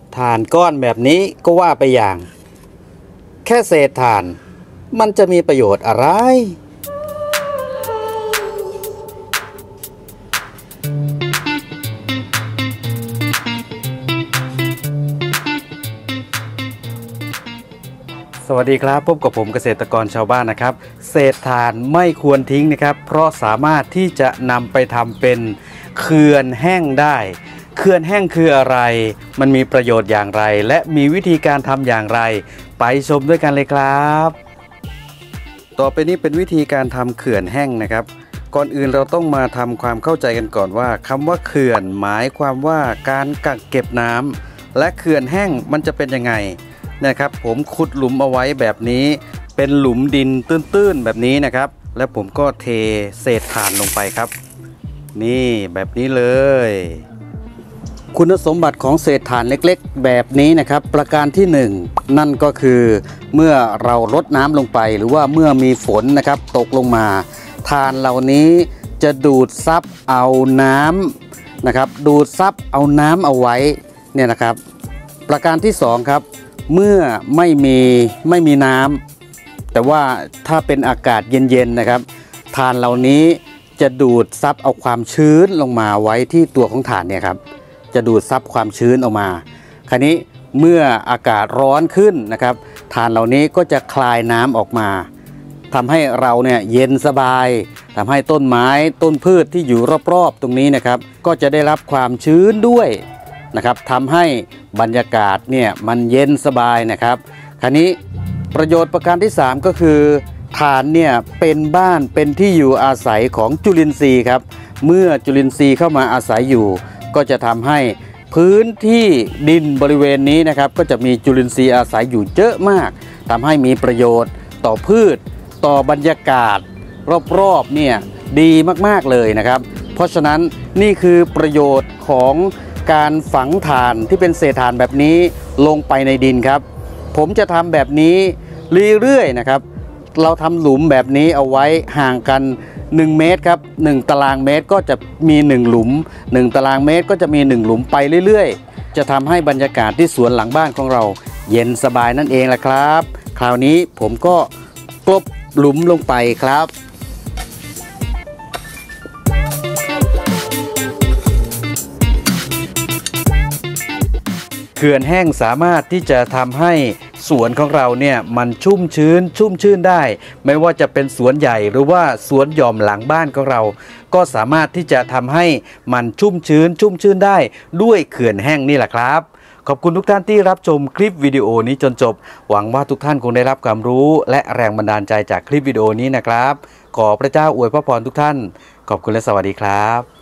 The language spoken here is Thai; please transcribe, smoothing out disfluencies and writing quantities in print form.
ถ่านก้อนแบบนี้ก็ว่าไปอย่างแค่เศษถ่านมันจะมีประโยชน์อะไรสวัสดีครับพบกับผมเกษตรกรชาวบ้านนะครับเศษถ่านไม่ควรทิ้งนะครับเพราะสามารถที่จะนำไปทำเป็นเขื่อนแห้งได้เขื่อนแห้งคืออะไรมันมีประโยชน์อย่างไรและมีวิธีการทำอย่างไรไปชมด้วยกันเลยครับต่อไปนี้เป็นวิธีการทำเขื่อนแห้งนะครับก่อนอื่นเราต้องมาทำความเข้าใจกันก่อนว่าคำว่าเขื่อนหมายความว่าการกักเก็บน้ำและเขื่อนแห้งมันจะเป็นยังไงนะครับผมขุดหลุมเอาไว้แบบนี้เป็นหลุมดินตื้นๆแบบนี้นะครับแล้วผมก็เทเศษถ่านลงไปครับนี่แบบนี้เลยคุณสมบัติของเศษถ่านเล็กๆแบบนี้นะครับประการที่1นั่นก็คือเมื่อเรารดน้ำลงไปหรือว่าเมื่อมีฝนนะครับตกลงมาถ่านเหล่านี้จะดูดซับเอาน้ำนะครับดูดซับเอาน้ำเอาไว้เนี่ยนะครับประการที่2ครับเมื่อไม่มีน้ำแต่ว่าถ้าเป็นอากาศเย็นๆนะครับถ่านเหล่านี้จะดูดซับเอาความชื้นลงมาไว้ที่ตัวของถ่านเนี่ยครับจะดูดซับความชื้นออกมาคราวนี้เมื่ออากาศร้อนขึ้นนะครับถ่านเหล่านี้ก็จะคลายน้ำออกมาทำให้เราเนี่ยเย็นสบายทำให้ต้นไม้ต้นพืชที่อยู่รอบๆตรงนี้นะครับก็จะได้รับความชื้นด้วยนะครับทำให้บรรยากาศเนี่ยมันเย็นสบายนะครับคราวนี้ประโยชน์ประการที่3ก็คือถ่านเนี่ยเป็นบ้านเป็นที่อยู่อาศัยของจุลินทรีย์ครับเมื่อจุลินทรีย์เข้ามาอาศัยอยู่ก็จะทำให้พื้นที่ดินบริเวณนี้นะครับก็จะมีจุลินทรีย์อาศัยอยู่เยอะมากทำให้มีประโยชน์ต่อพืชต่อบรรยากาศรอบๆเนี่ยดีมากๆเลยนะครับเพราะฉะนั้นนี่คือประโยชน์ของการฝังถ่านที่เป็นเศษถ่านแบบนี้ลงไปในดินครับผมจะทำแบบนี้เรื่อยๆนะครับเราทำหลุมแบบนี้เอาไว้ห่างกัน1เมตรครับ1ตารางเมตรก็จะมี1หลุม1ตารางเมตรก็จะมี1หลุมไปเรื่อยๆจะทำให้บรรยากาศที่สวนหลังบ้านของเราเย็นสบายนั่นเองแหละครับคราวนี้ผมก็กลบหลุมลงไปครับเขื่อนแห้งสามารถที่จะทำให้สวนของเราเนี่ยมันชุ่มชื้นได้ไม่ว่าจะเป็นสวนใหญ่หรือว่าสวนหย่อมหลังบ้านของเราก็สามารถที่จะทำให้มันชุ่มชื้นได้ด้วยเขื่อนแห้งนี่แหละครับขอบคุณทุกท่านที่รับชมคลิปวิดีโอนี้จนจบหวังว่าทุกท่านคงได้รับความรู้และแรงบันดาลใจจากคลิปวิดีโอนี้นะครับขอพระเจ้าอวยพรทุกท่านขอบคุณและสวัสดีครับ